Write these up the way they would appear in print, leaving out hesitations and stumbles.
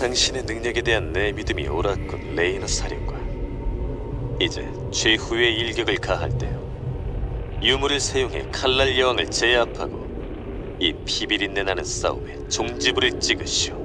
당신의 능력에 대한 내 믿음이 옳았군, 레이너 사령관. 이제 최후의 일격을 가할 때요. 유물을 사용해 칼날 여왕을 제압하고 이 피비린내 나는 싸움에 종지부를 찍으시오.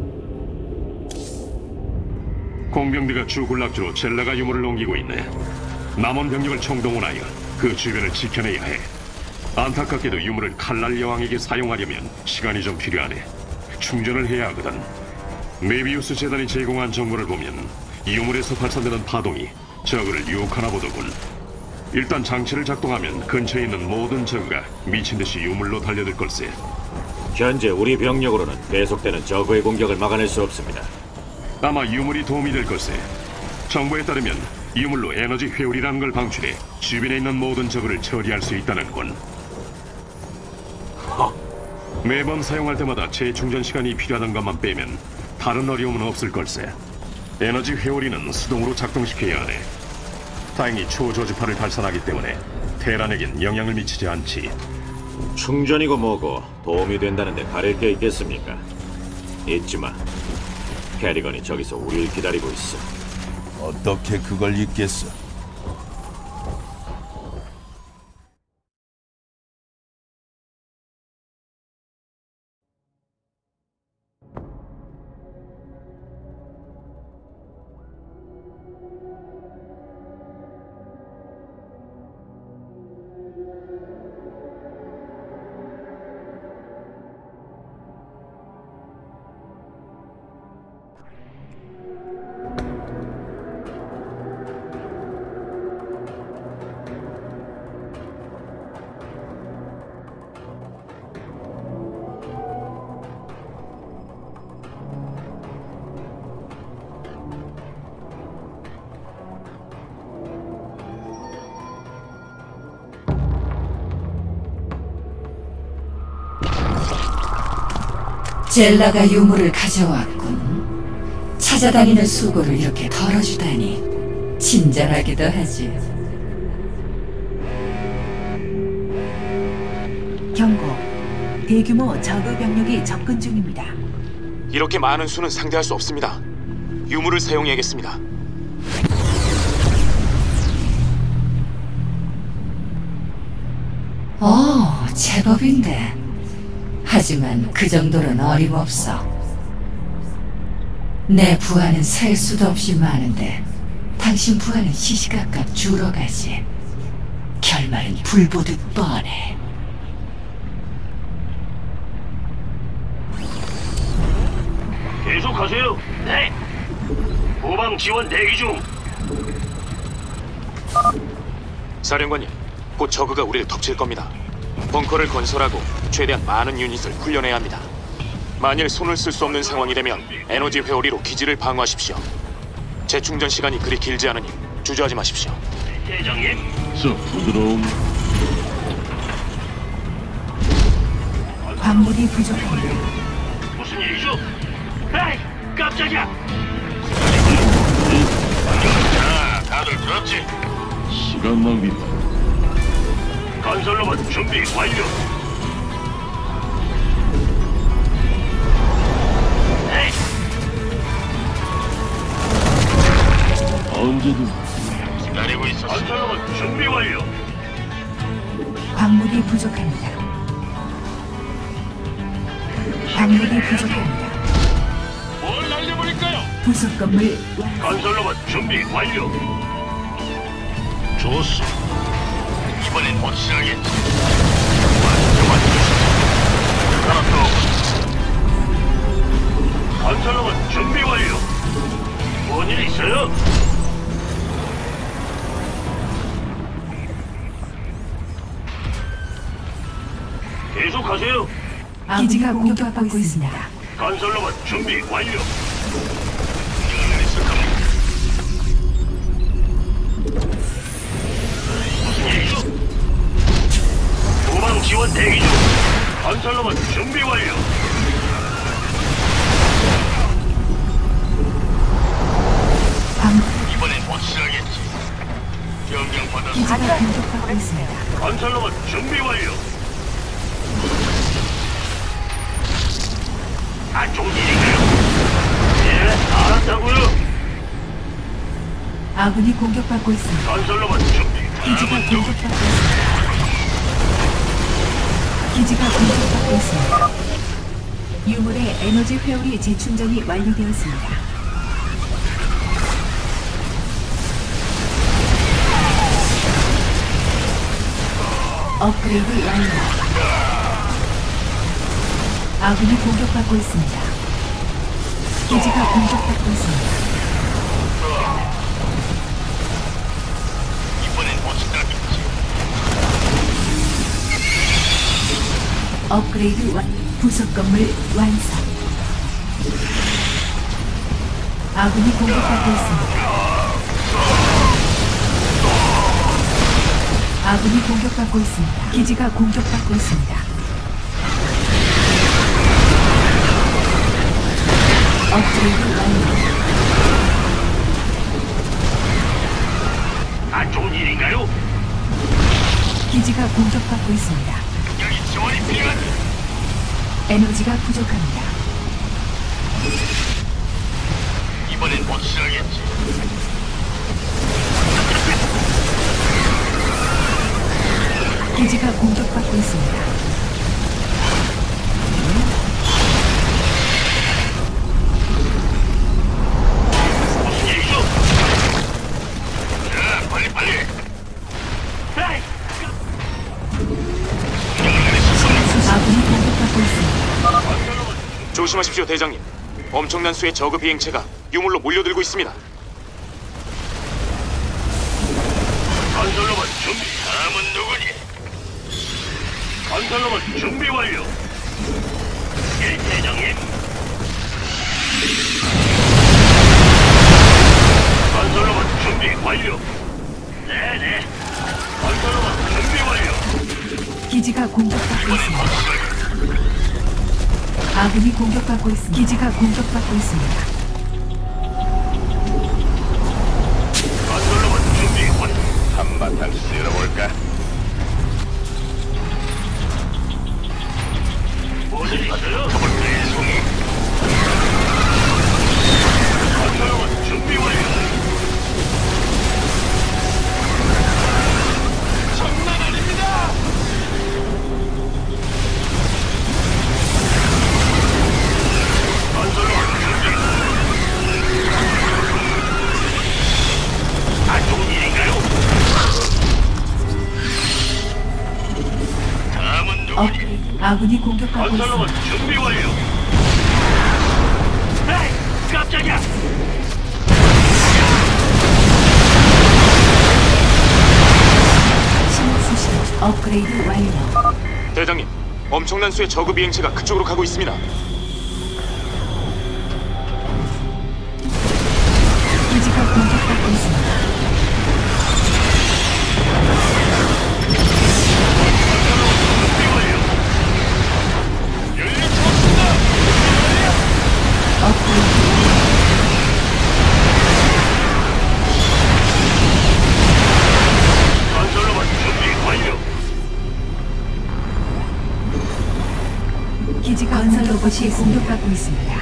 공병대가 주군락지로 젤라가 유물을 옮기고 있네. 남은 병력을 총동원하여 그 주변을 지켜내야 해. 안타깝게도 유물을 칼날 여왕에게 사용하려면 시간이 좀 필요하네. 충전을 해야 하거든. 메비우스 재단이 제공한 정보를 보면 유물에서 발산되는 파동이 저그를 유혹하나 보더군. 일단 장치를 작동하면 근처에 있는 모든 저그가 미친듯이 유물로 달려들 걸세. 현재 우리 병력으로는 계속되는 저그의 공격을 막아낼 수 없습니다. 아마 유물이 도움이 될 걸세. 정보에 따르면 유물로 에너지 회오리라는 걸 방출해 주변에 있는 모든 저그를 처리할 수 있다는 군. 매번 사용할 때마다 재충전 시간이 필요하던 것만 빼면 다른 어려움은 없을 걸세. 에너지 회오리는 수동으로 작동시켜야 하네. 다행히 초저주파를 발산하기 때문에 테란에겐 영향을 미치지 않지. 충전이고 뭐고 도움이 된다는데 가릴 게 있겠습니까? 잊지마, 캐리건이 저기서 우릴 기다리고 있어. 어떻게 그걸 잊겠어? 젤라가 유물을 가져왔군. 찾아다니는 수고를 이렇게 덜어주다니 친절하기도 하지. 경고. 대규모 저그 병력이 접근 중입니다. 이렇게 많은 수는 상대할 수 없습니다. 유물을 사용해야겠습니다. 제법인데. 하지만 그 정도는 어림없어. 내 부하는 셀 수도 없이 많은데 당신 부하는 시시각각 줄어가지. 결말은 불보듯 뻔해. 계속하세요. 네. 후방 지원 대기 중. 사령관님, 곧 저그가 우리를 덮칠 겁니다. 벙커를 건설하고 최대한 많은 유닛을 훈련해야 합니다. 만일 손을 쓸 수 없는 상황이 되면 에너지 회오리로 기지를 방어하십시오. 재충전 시간이 그리 길지 않으니 주저하지 마십시오. 대장님. 부드러움. 광물이 부족합니다. 무슨 일이죠? 에이, 깜짝이야. 자, 다들 들었지? 시간 낭비. 건설로봇 준비 완료. 에이. 언제든 기다리고 있었어. 건설로봇 준비 완료. 광물이 부족합니다. 광물이 부족합니다. 뭘 날려버릴까요? 부속 건물 건설로봇 준비 완료. 좋소. 이번엔 확실하겠지. 건설로봇 준비 완료. 뭔일 있어요? 계속하세요. 기지가 공격받고 있습니다. 건설로봇 준비 완료. 무슨 일이죠? 후방 지원 대기 중. 건설로봇 준비 완료. 이번엔 확실하겠지. 명령 받았어. 기지가 공격받고 있습니다. 건설로봇 준비 완료. 안 좋은 일인가요? 예. 아군이 공격받고 있습니다. 건설로봇 준비. 기지가 다음은 누구? 공격받고 있습니다. 기지가 공격받고 있습니다. 유물의 에너지 회오리 재충전이 완료되었습니다. 업그레이드 완료. 아군이 공격받고 있습니다. 기지가 공격받고 있습니다. 이번엔 못 시작했지. 업그레이드 완료. 부속 건물 완성. 아군이 공격받고 있습니다. 아군이 공격받고 있습니다. 기지가 공격받고 있습니다. 업그레이드 완료. 안 좋은 일인가요? 기지가 공격받고 있습니다. 여기 지원이 필요한. 에너지가 부족합니다. 이번엔 못 시작했지. 기지가 공격받고 있습니다. 무슨 일이죠? 자, 빨리. 에이! 아군이 공격받고 있습니다. 조심하십시오, 대장님. 엄청난 수의 저그 비행체가 유물로 몰려들고 있습니다. 건설로봇 준비. 다음은 누구니? 건설로봇 준비 완료. 예, 대장님. 건설로봇 준비 완료. 네네. 건설로봇 준비 완료. 기지가 공격받고 있습니다. 아군이 공격받고 있습니다. 기지가 공격받고 있습니다. 건설로봇 준비 완료. 한바탕 쓸어볼까? 무슨 있어요? 더블클의 송이. 건설로봇 준비 완료. 장난 아닙니다. 건설로봇 준비. 안 좋은 일인가요? 다음은 누구니? 아군이 공격받고 건설로봇 있습니다. 준비 완료. 에이, 깜짝이야. 신호 수신 업그레이드 완료. 대장님, 엄청난 수의 저그 비행체가 그쪽으로 가고 있습니다. 기지가 공격받고 있습니다. 준비 완료. 연료 채웠습니다. 업그레이드 건설로봇 준비 완료. 기지가 건설 로봇이 공격받고 있습니다.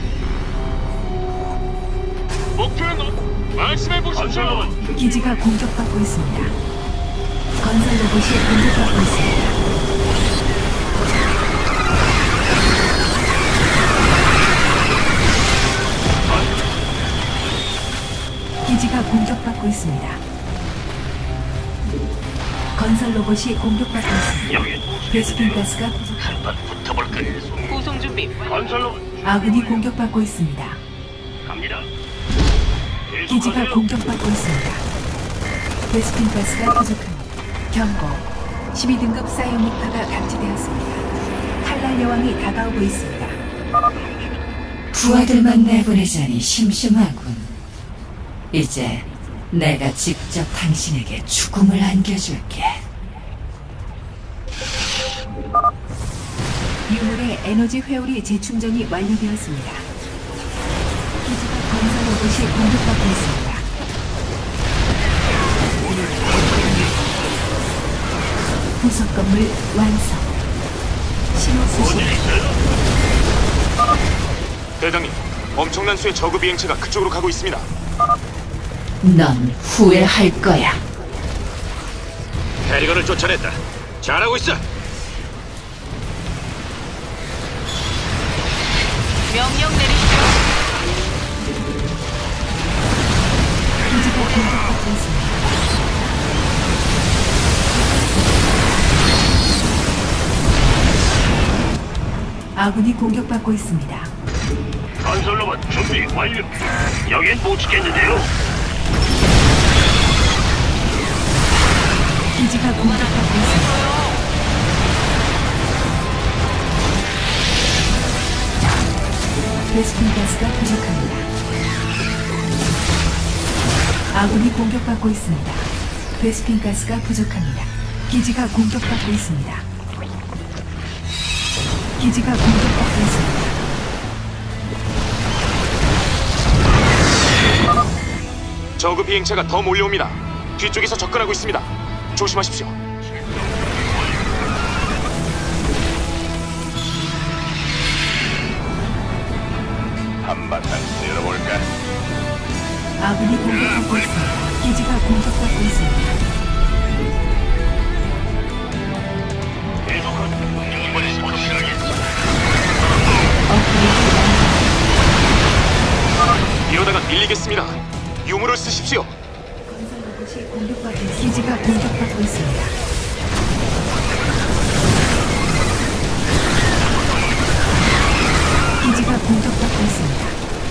목표는 말씀해 건설로봇 기지가 공격받고 있습니다. 건설 로봇이 공격받고 있습니다. 기지가 공격받고 있습니다. 건설 로봇이 공격받고 있습니다. 여기 베스핀 가스가 부족. 한판 붙어볼까? 구성 준비. 건설로봇 아군이 공격받고 있습니다. 갑니다. 기지가 계속하세요. 공격받고 있습니다. 베스핀 가스가 부족합니다. 경고. 12등급 사이오닉파가 감지되었습니다. 칼날 여왕이 다가오고 있습니다. 부하들만 내보내자니 심심하군. 이제 내가 직접 당신에게 죽음을 안겨줄게. 유물의 에너지 회오리 재충전이 완료되었습니다. 기지가 건설 로봇이 공격받고 있습니다. 부속 건물 완성. 신호 수신. 대장님, 엄청난 수의 저그 비행체가 그쪽으로 가고 있습니다. 넌 후회할 거야. 캐리건을 쫓아냈다. 잘하고 있어. 명령 내리시죠. 기지가 공격받고 있습니다. 아군이 공격받고 있습니다. 건설로봇 준비 완료. 여긴 못 지켰는데요. 기지가 공격받고 있습니다. 베스킨 가스가 부족합니다. 아군이 공격받고 있습니다. 베스킨 가스가 부족합니다. 기지가 공격받고 있습니다. 기지가 공격받고 있습니다. 저그 비행체가 더 몰려옵니다. 뒤쪽에서 접근하고 있습니다. 조심하십시오. 한바탕 쓸어볼까? 아군이 공격받고 있습니다. 기지가 공격받고 있습니다. 이번엔 확실하겠어. 업그레이드 완료. 이러다가 밀리겠습니다. 유물을 쓰십시오. 건설 로봇이 공격받고 있습니다. 기지가 공격받고 있습니다. 기지가 공격받고 있습니다.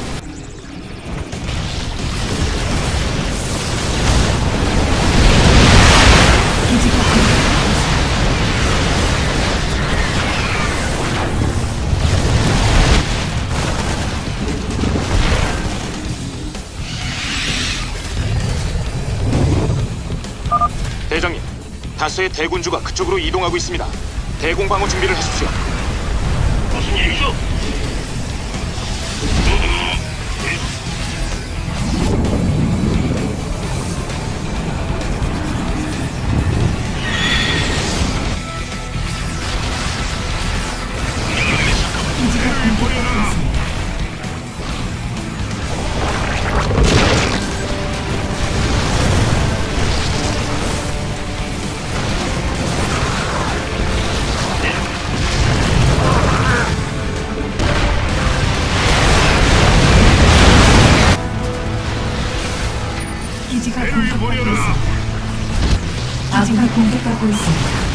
기지가 공격받고 있습니다. 대장님, 다수의 대군주가 그쪽으로 이동하고 있습니다. 대공방어 준비를 하십시오. 무슨 일이죠? 기지가 공격받고 있습니다. 기지가 공격받고 있습니다. 아군이 공격받고 있습니다.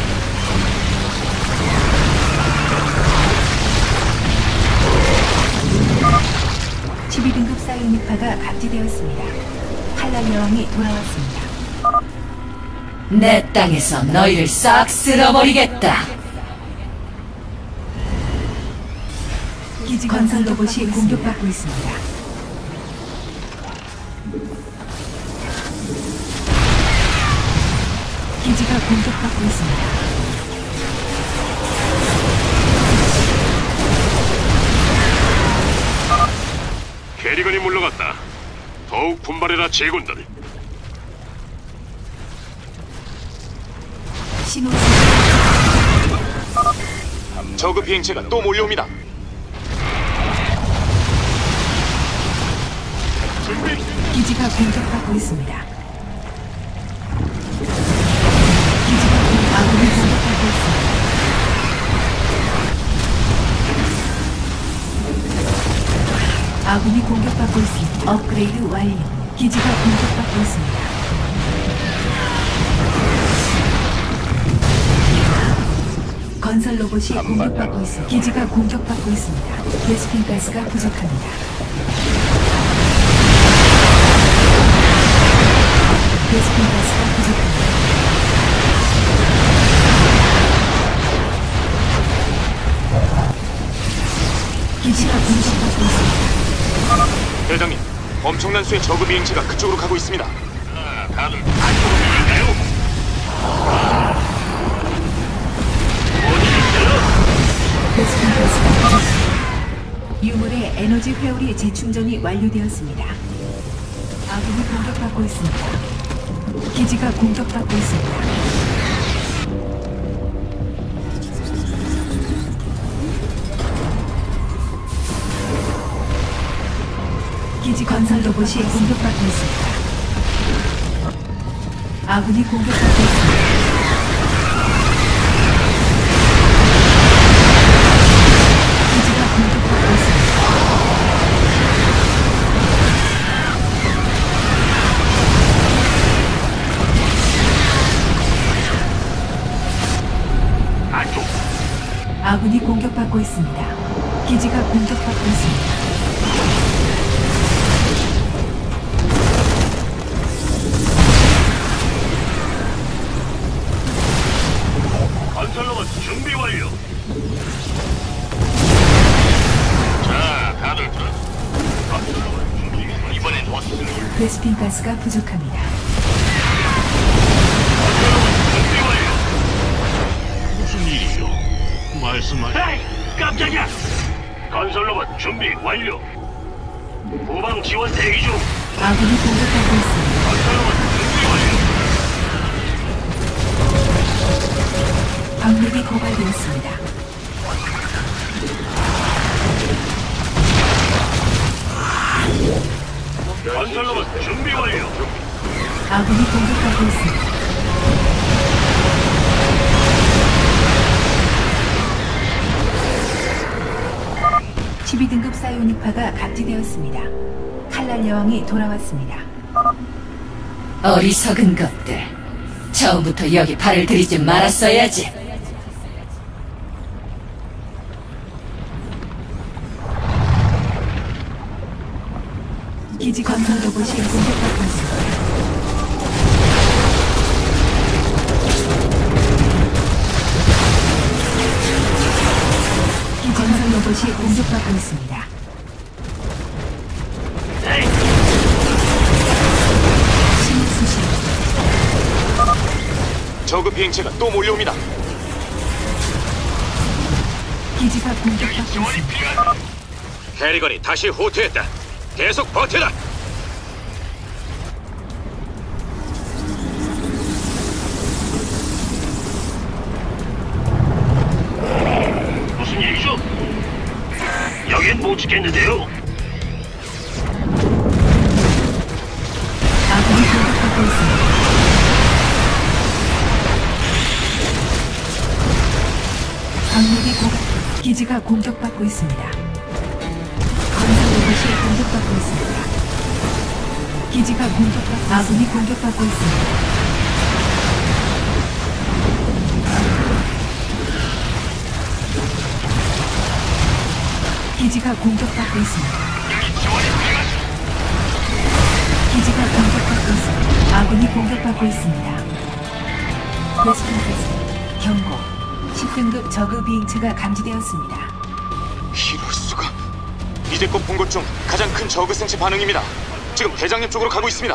(12등급) 사이오닉파가 감지되었습니다. 칼날 여왕이 돌아왔습니다. 내 땅에서 너희를 싹 쓸어버리겠다. 기지 건설 로봇이 공격받고 있습니다. 기지가 공격받고 있습니다. 캐리건이 물러갔다. 더욱 분발해라 제군들. 신호 저그 비행체가 또 몰려옵니다. 기지가 공격받고 있습니다. 아군이 공격받고 있습니다. 아군이 공격받고 있습니다. 업그레이드 완료. 기지가 공격받고 있습니다. 건설 로봇이 공격받고 있습니다. 기지가 공격받고 있습니다. 베스킨 가스가 부족합니다. 베스킨 가스가 부족합니다. 기지가 공격받고 있습니다. 대장님, 엄청난 수의 저그 비행체가 그쪽으로 가고 있습니다. 다들 안쪽으로인가요? 어디 있어요? 베스킨 가스가 부족합니다. 유물의 에너지 회오리 재충전이 완료되었습니다. 아군이 공격받고 있습니다. 기지가 공격받고 있습니다. 기지 건설 로봇이 공격받고 있습니다. 아군이 공격받고 있습니다. 기지가 공격받고 있습니다. 안쪽. 아군이 공격받고 있습니다. 기지가 공격받고 있습니다. 건설로봇 준비 완료. 자, 다들 들어. 건설로봇 준비. 이번엔 어떻게? 베스핀 가스가 부족합니다. 건설로봇 준비 완료. 무슨 일이죠? 말씀하세요. 에이, 깜짝이야. 건설로봇 준비 완료. 후방 지원 대기 중. 아군이 공격받고 있습니다. 건설로봇 준비 완료. 방력이 고갈되었습니다. 건설로봇 준비 완료. 아군이 공격받고 있습니다. 12등급 사이오닉파가 감지되었습니다. 칼날 여왕이 돌아왔습니다. 어리석은 것들. 처음부터 여기 발을 들이지 말았어야지. 기지 건설 로봇이 공격받고 있습니다. 기지 건설 로봇이 공격받고 있습니다. 신호 수신. 저그 비행체가 또 몰려옵니다. 기지가 공격받고 있습니다. 캐리건이 다시 호퇴했다. 계속 버텨라. 무슨 일이죠? 여긴 못 지켰는데요. 아군이 공격받고 있습니다. 방력이 고갈. 기지가 공격받고 있습니다. 건설 로봇이 공격받고 있습니다. 기지가 공격받고 아군이 공격받고 있습니다. 기지가 공격받고 있습니다. 기지가 공격받고 있습니다. 아군이 공격받고 있습니다. 베스핀가스 경고. 10등급 저그 비행체가 감지되었습니다. 이럴 수가. 이제껏 본 것 중 가장 큰 저그 생체 반응입니다. 지금 대장님 쪽으로 가고 있습니다.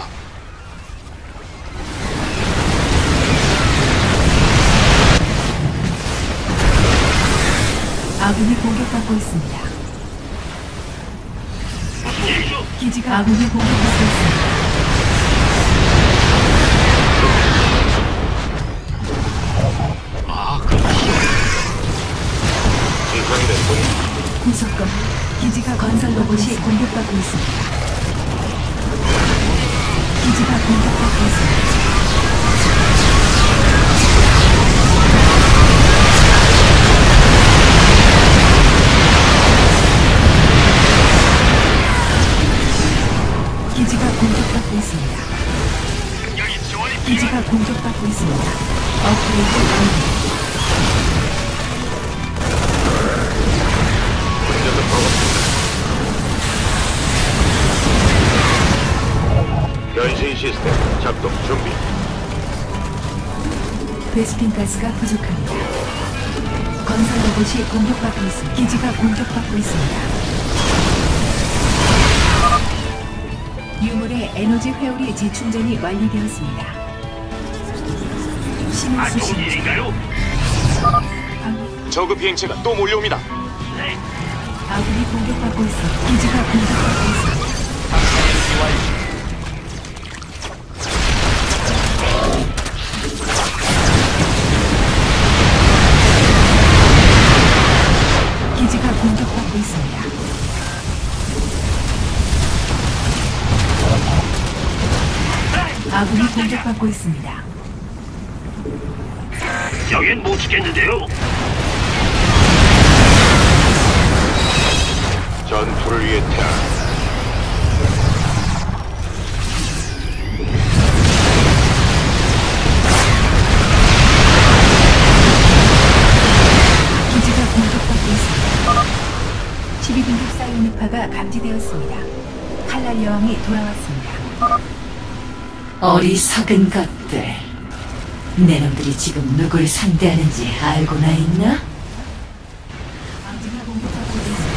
아군이 공격받고 있습니다. 무슨 일이죠? 기지가 아군이 공격받고 있습니다. 구속검. 기지가 건설 로봇이 공격받고 있습니다. 기지가 공격받고 있습니다. 기지가 공격받고 있습니다. 기지가 공격받고 있습니다. 업그레이드 완료. 변신 시스템 작동 준비. 베스핀 가스가 부족합니다. 건설 로봇이 공격받고 있습니다. 기지가 공격받고 있습니다. 유물의 에너지 회오리 재충전이 완료되었습니다. 신호 안 좋은 수신. 일인가요? 저그 비행체가 또 몰려옵니다. 아군이 공격받고 있습니다. 기지가 공격받고 있습니다. 기지가 공격받고 있습니다. 아군이 공격받고 있습니다. 여긴 못 지켰는데요. 전투를 위해 태어난 기지가 공격받고 있습니다. 12등급 사이오닉파가 감지되었습니다. 칼날 여왕이 돌아왔습니다. 어리석은 것들. 내 놈들이 지금 누굴 상대하는지 알고나 있나? 기지가 공격받고 있습니다.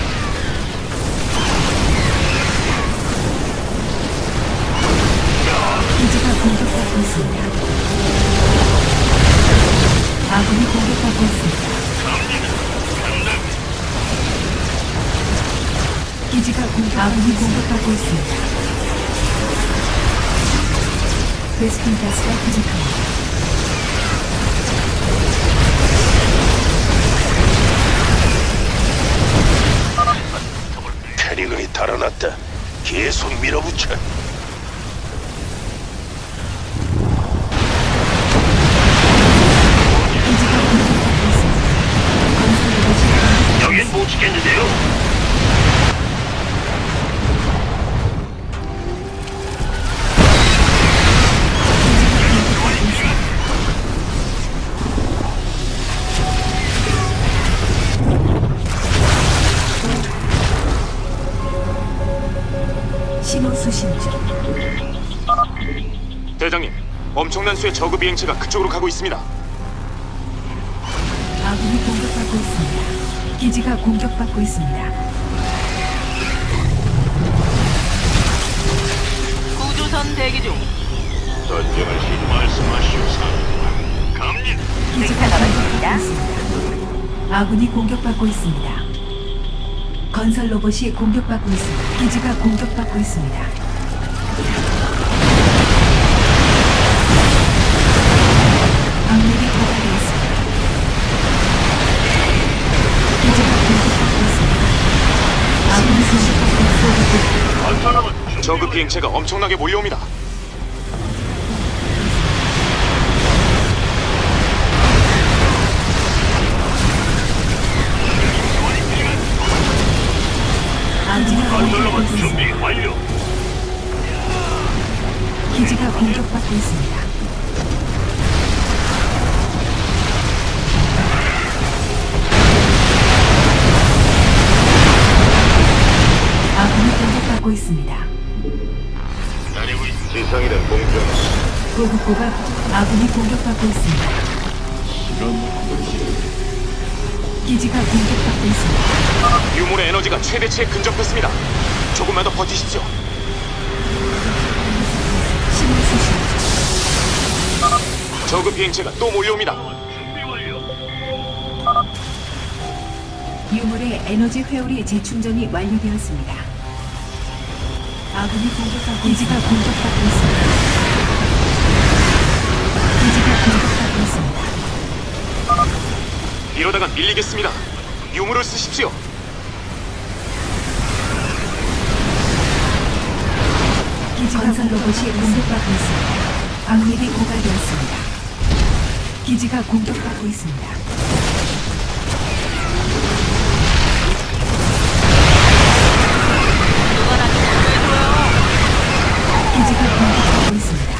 기지가 공격받고 있습니다. 아군이 공격받고 있습니다. 아군이 공격받고 있습니다. 베스킨 가스가 부족합니다. 캐리건이 달아났다. 계속 밀어붙여. 기지가 공격받고 있습니다. 건설 로봇이 여긴 못 지켰는데요. 신호 수신 중. 대장님, 엄청난 수의 저그 비행체가 그쪽으로 가고 있습니다. 아군이 공격받고 있습니다. 기지가 공격받고 있습니다. 구조선 대기 중. 전쟁을 말씀하시오. 갑니다. 기지가 공격받고 있습니다. 아군이 공격받고 있습니다. 건설 로봇이 공격받고 있습니다. 기지가 공격받고 있습니다. 방력이 고갈되었습니다. 기지가 공격받고 있습니다. 아군이 공격받고 있습니다. 저그 비행체가 엄청나게 몰려옵니다. 기지가 공격받고 건설로봇 준비 있습니다. 완료. 기지가 공격받고 있습니다. 아군이 공격받고 있습니다. 지상이든 공중 보급고가 아군이 공격받고 있습니다. 기지가 공격받고 있습니다. 유물의 에너지가 최대치에 근접했습니다. 조금만 더 버티십시오. 신호 수신. 저그 비행체가 또 몰려옵니다. 준비 완료. 유물의 에너지 회오리 재충전이 완료되었습니다. 아군이 공격받고 기지가 공격받고 있습니다. 기지가 공격받고 있습니다. 이러다간 밀리겠습니다. 유물을 쓰십시오. 기지 건설 로봇이 공격받고 있습니다. 방력이 고갈되었습니다. 기지가 공격받고 있습니다. 기지가 공격받고 있습니다.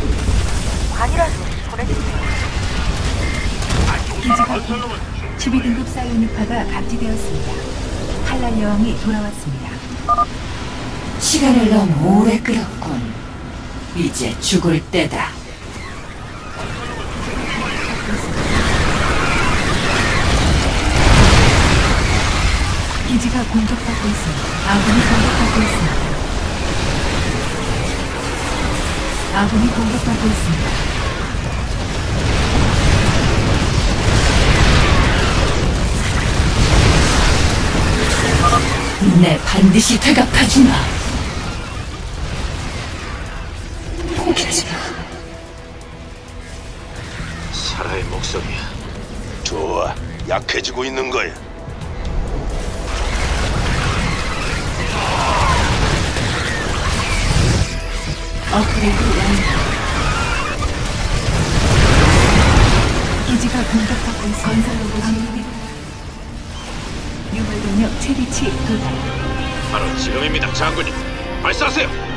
기지가 12등급 사이오닉파가 감지되었습니다. 칼날 여왕이 돌아왔습니다. 시간을 너무 오래 끌었군. 이제 죽을 때다. 기지가 공격받고 있습니다. 아군이 공격받고 있습니다. 아군이 공격받고 있습니다. 내 반드시 되갚아주마. 포기하지 마. 사라의 목소리야. 좋아, 약해지고 있는 거야. 업그레이드 완료. 기지가 공격받고 있습니다. 건설 로봇이 유물 병력 최대치 도달. 바로 지금입니다, 장군님. 발사하세요.